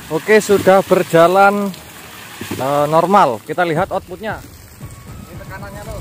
Oke, sudah berjalan normal. Kita lihat outputnya. Ini tekanannya loh.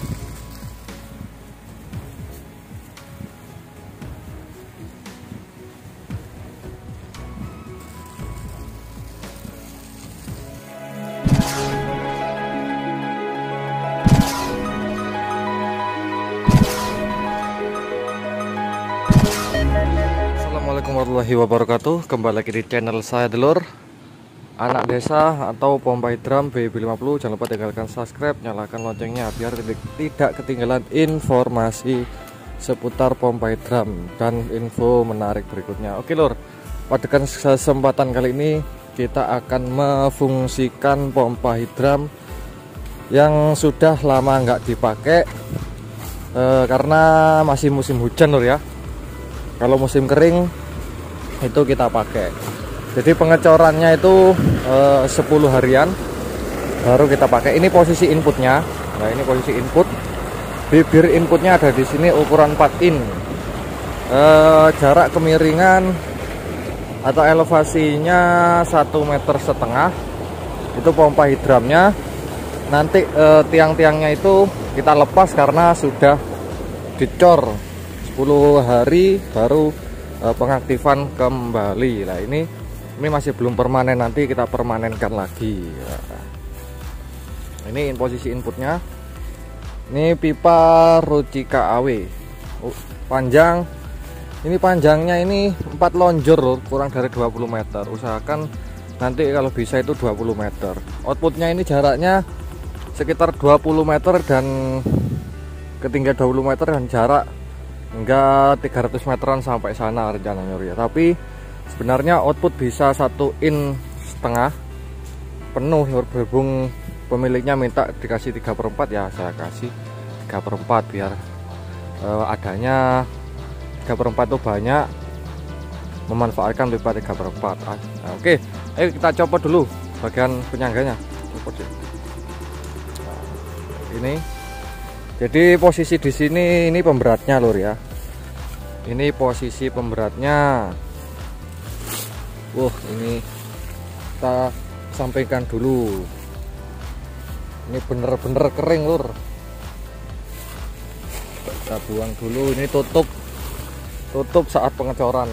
Assalamualaikum warahmatullahi wabarakatuh. Kembali lagi di channel saya, Dulur Anak Desa atau Pompa Hidram BB50. Jangan lupa tinggalkan subscribe, nyalakan loncengnya biar tidak ketinggalan informasi seputar pompa hidram dan info menarik berikutnya. Oke lur, pada kesempatan kali ini kita akan memfungsikan pompa hidram yang sudah lama nggak dipakai karena masih musim hujan lur ya. Kalau musim kering itu kita pakai. Jadi pengecorannya itu 10 harian baru kita pakai. Ini posisi inputnya. Nah, ini posisi input. Bibir inputnya ada di sini ukuran 4 in. Jarak kemiringan atau elevasinya 1,5 meter. Itu pompa hidramnya. Nanti tiang-tiangnya itu kita lepas karena sudah dicor 10 hari baru pengaktifan kembali. Nah, ini masih belum permanen, nanti kita permanenkan lagi. Ini posisi inputnya. Ini pipa Rucika AW. Panjang. Ini panjangnya ini 4 lonjor lur, kurang dari 20 meter. Usahakan nanti kalau bisa itu 20 meter. Outputnya ini jaraknya sekitar 20 meter dan ketinggian 20 meter dan jarak enggak 300 meteran sampai sana rencananya ya. Tapi sebenarnya output bisa 1,5 in penuh berhubung pemiliknya minta dikasih 3/4 ya, saya kasih 3/4 biar adanya 3/4 itu banyak, memanfaatkan pipa 3/4. Oke, ayo kita copot dulu bagian penyangganya. Copot ya. Ini jadi posisi di sini ini pemberatnya lur ya. Ini posisi pemberatnya. Ini kita sampaikan dulu. Ini bener-bener kering lur. Kita buang dulu. Ini tutup saat pengecoran.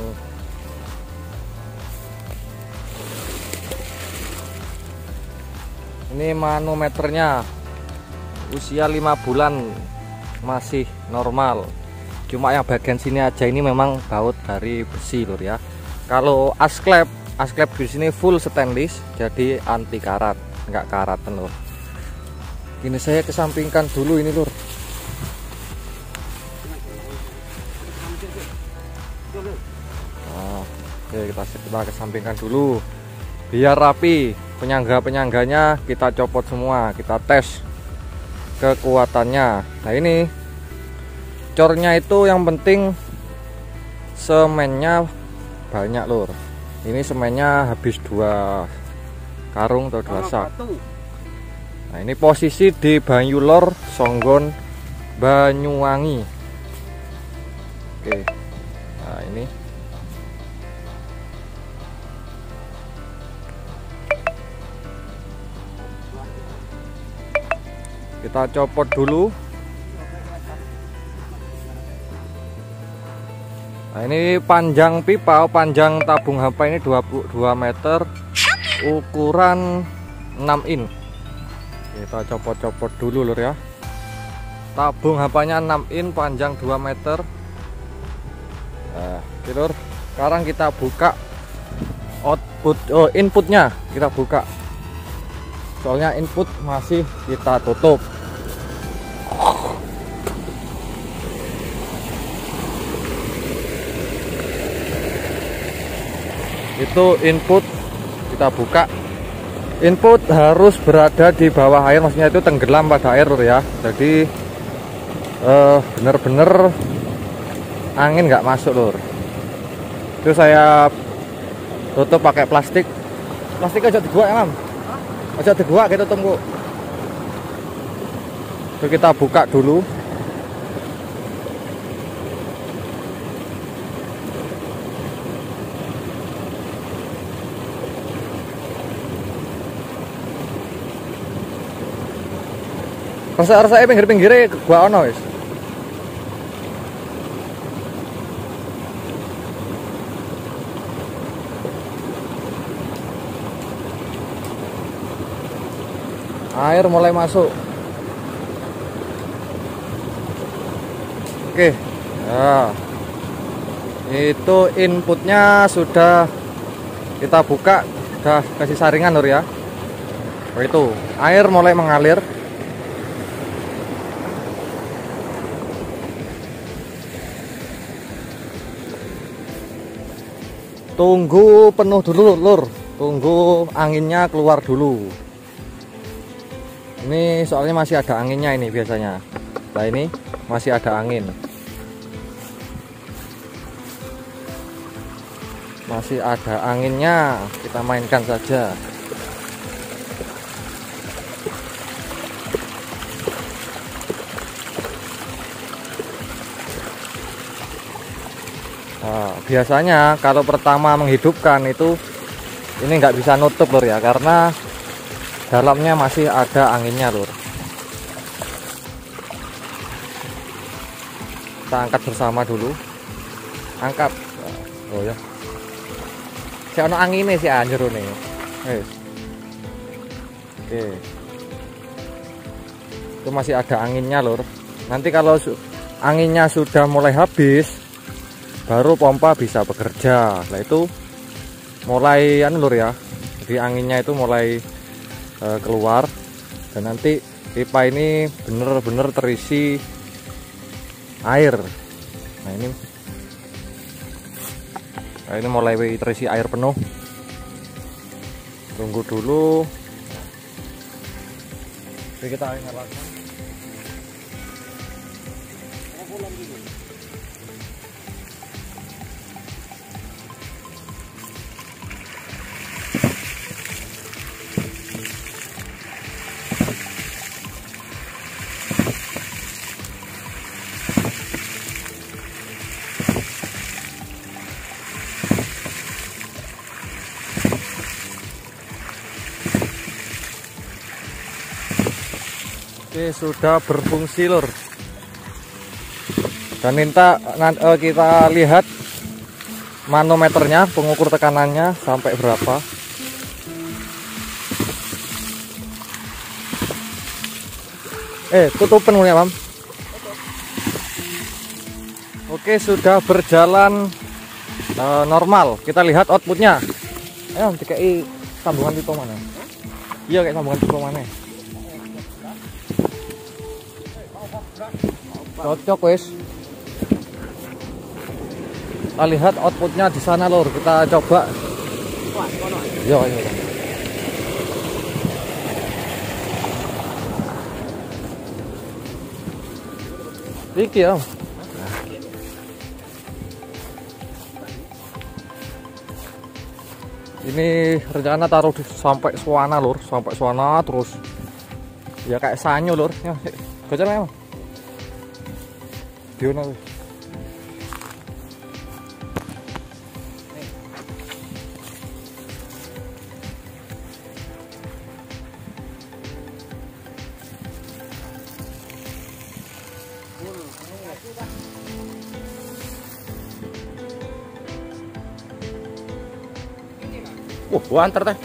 Ini manometernya usia 5 bulan, masih normal. Cuma yang bagian sini aja ini memang baut dari besi lur ya. Kalau asklep di sini full stainless, jadi anti karat, nggak karatan lur. Ini saya kesampingkan dulu ini lur. Oke, kita kesampingkan dulu biar rapi. Penyangganya kita copot semua, kita tes kekuatannya. Nah, ini cornya itu yang penting semennya banyak lur. Ini semennya habis 2 karung atau 2 sak. Nah, ini posisi di Banyulor, Songgon, Banyuwangi. Oke. Nah, ini kita copot dulu. Nah, ini panjang pipa, panjang tabung hampa ini 22 meter, ukuran 6 in. Kita copot-copot dulu lur ya. Tabung hampanya 6 in, panjang 2 meter. Nah, lur, sekarang kita buka output, inputnya kita buka. Soalnya input masih kita tutup. Itu input kita buka. Input harus berada di bawah air, maksudnya itu tenggelam pada air lur ya. Jadi bener-bener angin nggak masuk lur. Itu saya tutup pakai plastik aja digua ya mam, aja digua kita tunggu. Itu kita buka dulu. Rasa-rasanya pinggir-pinggirnya gua ono wis. Air mulai masuk. Oke. Nah, itu inputnya sudah kita buka, sudah kasih saringan lur ya. Oh, itu air mulai mengalir. Tunggu penuh dulu lur, tunggu anginnya keluar dulu. Ini soalnya masih ada anginnya ini biasanya. Nah ini masih ada angin. Masih ada anginnya, kita mainkan saja. Nah, biasanya kalau pertama menghidupkan itu ini nggak bisa nutup lur ya, karena dalamnya masih ada anginnya lur. Kita angkat bersama dulu. Angkat. Oh ya. Si ono anginnya si anjir nih. Oke. Itu masih ada anginnya lur. Nanti kalau anginnya sudah mulai habis, baru pompa bisa bekerja. Nah itu mulai lur ya. Jadi anginnya itu mulai keluar, dan nanti pipa ini bener-bener terisi air. Nah ini mulai terisi air penuh. Tunggu dulu. Oke, kita nyalakan. Oke, sudah berfungsi lur. Dan kita lihat manometernya, pengukur tekanannya sampai berapa. Tutupin punya Mam. Oke, sudah berjalan normal. Kita lihat outputnya. Ayo dikai sambungan pipa mana? Iya, kayak sambungan pipa mana? Cocok wes. Kita lihat outputnya di sana lor. Kita coba. Yo, ayo. Iki ya. Ini rencana taruh sampai suana lur, sampai suana terus. Ya kayak sanyo lur. Ya, gocek ya. Diona. Antar teh.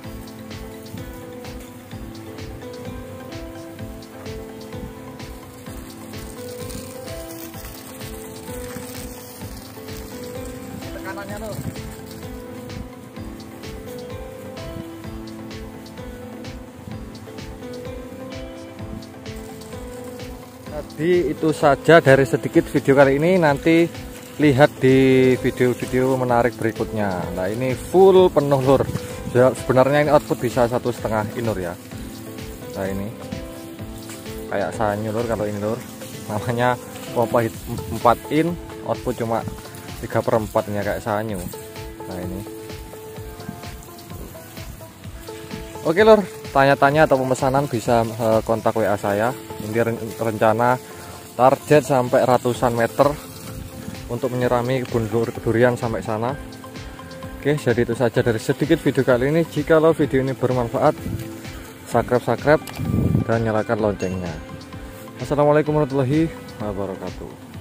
Tekanannya tuh. Jadi itu saja dari sedikit video kali ini, nanti lihat di video-video menarik berikutnya. Nah ini full penuh lur. Sebenarnya ini output bisa 1,5 in lur ya. Nah ini kayak sanyo lur kalau ini lur. Namanya pompa 4 in, output cuma 3/4 nya kayak sanyo. Nah ini. Oke lur, tanya-tanya atau pemesanan bisa kontak WA saya. Ini rencana target sampai ratusan meter untuk menyirami kebun durian sampai sana. Oke, jadi itu saja dari sedikit video kali ini. Jikalau video ini bermanfaat, subscribe dan nyalakan loncengnya. Assalamualaikum warahmatullahi wabarakatuh.